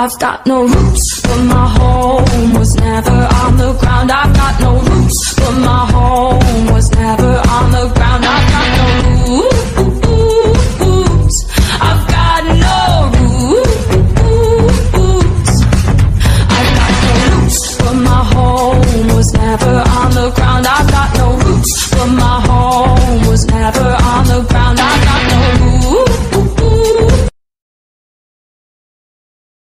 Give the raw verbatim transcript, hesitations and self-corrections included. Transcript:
I've got no roots, but my home was never on the ground. I've got